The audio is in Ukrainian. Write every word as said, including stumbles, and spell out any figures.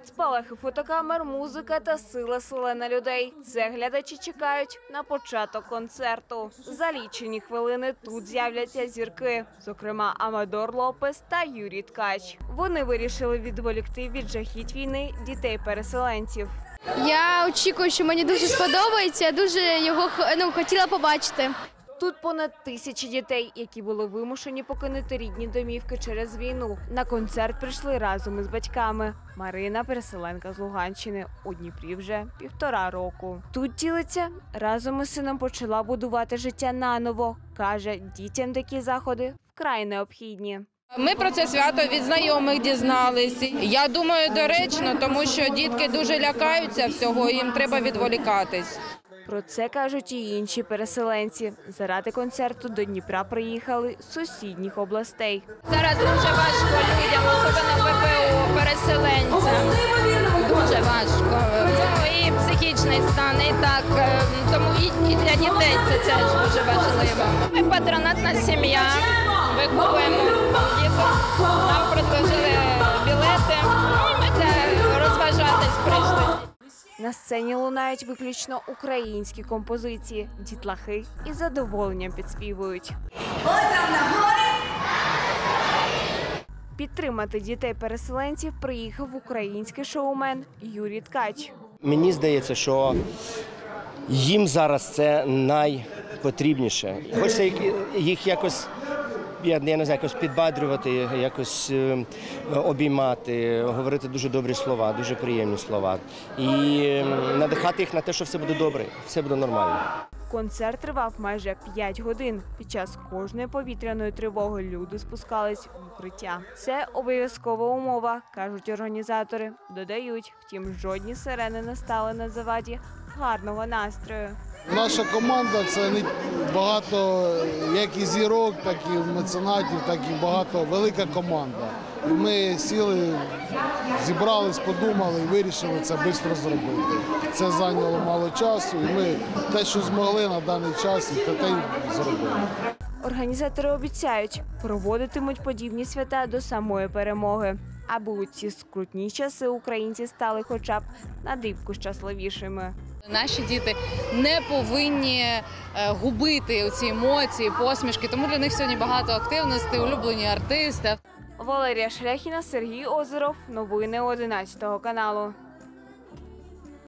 Спалахи фотокамер, музика та сила селена людей. Це глядачі чекають на початок концерту. За лічені хвилини тут з'являться зірки, зокрема Амадор Лопес та Юрій Ткач. Вони вирішили відволікти від жахіть війни дітей-переселенців. Я очікую, що мені дуже сподобається, я дуже його ну, хотіла побачити. Тут понад тисячі дітей, які були вимушені покинути рідні домівки через війну. На концерт прийшли разом із батьками. Марина – переселенка з Луганщини, у Дніпрі вже півтора року. Тут ділиться, разом із сином почала будувати життя наново. Каже, дітям такі заходи вкрай необхідні. Ми про це свято від знайомих дізналися. Я думаю, доречно, тому що дітки дуже лякаються всього, їм треба відволікатись. Про це кажуть і інші переселенці. Заради концерту до Дніпра приїхали з сусідніх областей. Зараз дуже важко людям, особливо ВПО, переселенцям. Дуже важко. Ну, і психічний стан, і так. Тому і для дітей це теж дуже важливо. Ми патронатна сім'я, викупуємо діток, нам предложили білети, і ми для розважатись прийшли. На сцені лунають виключно українські композиції. Дітлахи із задоволенням підспівують. Підтримати дітей-переселенців приїхав український шоумен Юрій Ткач. Мені здається, що їм зараз це найпотрібніше. Хочеться їх якось, я не знаю, якось підбадрювати, якось обіймати, говорити дуже добрі слова, дуже приємні слова. І надихати їх на те, що все буде добре, все буде нормально. Концерт тривав майже п'ять годин. Під час кожної повітряної тривоги люди спускались в укриття. Це обов'язкова умова, кажуть організатори. Додають, втім, жодні сирени не стали на заваді гарного настрою. Наша команда – це не багато як і зірок, так і меценатів, так і багато, велика команда. І ми сіли, зібрались, подумали і вирішили це швидко зробити. Це зайняло мало часу, і ми те, що змогли на даний час, і те й зробили. Організатори обіцяють, проводитимуть подібні свята до самої перемоги, аби у ці скрутні часи українці стали хоча б на дрібку щасливішими. Наші діти не повинні губити ці емоції, посмішки, тому для них сьогодні багато активностей, улюблені артисти. Валерія Шляхіна, Сергій Озеров. Новини одинадцятого каналу.